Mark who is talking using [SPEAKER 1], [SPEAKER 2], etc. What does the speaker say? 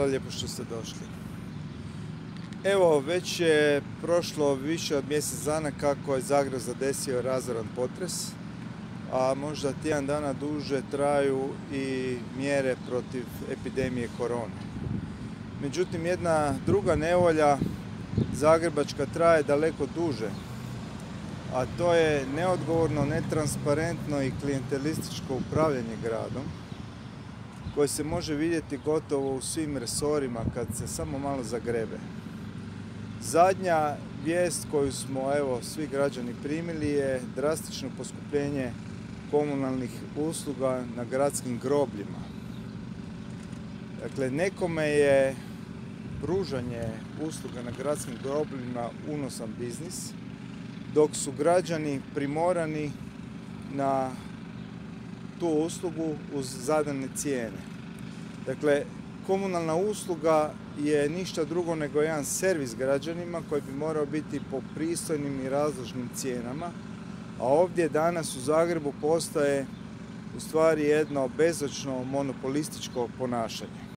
[SPEAKER 1] Hvala lijepo što ste došli. Evo, već je prošlo više od mjesec dana kako je Zagreb zadesio razoran potres, a možda tjedan dana duže traju i mjere protiv epidemije korone. Međutim, jedna druga nevolja zagrebačka traje daleko duže, a to je neodgovorno, netransparentno i klijentelističko upravljanje gradom, koje se može vidjeti gotovo u svim resorima kad se samo malo zagrebe. Zadnja vijest koju smo svi građani primili je drastično poskupljenje komunalnih usluga na gradskim grobljima. Dakle, nekome je pružanje usluga na gradskim grobljima unosan biznis, dok su građani primorani na tu uslugu uz zadane cijene. Dakle, komunalna usluga je ništa drugo nego jedan servis građanima koji bi morao biti po pristojnim i razložnim cijenama, a ovdje danas u Zagrebu postaje u stvari jedno bezočno monopolističko ponašanje.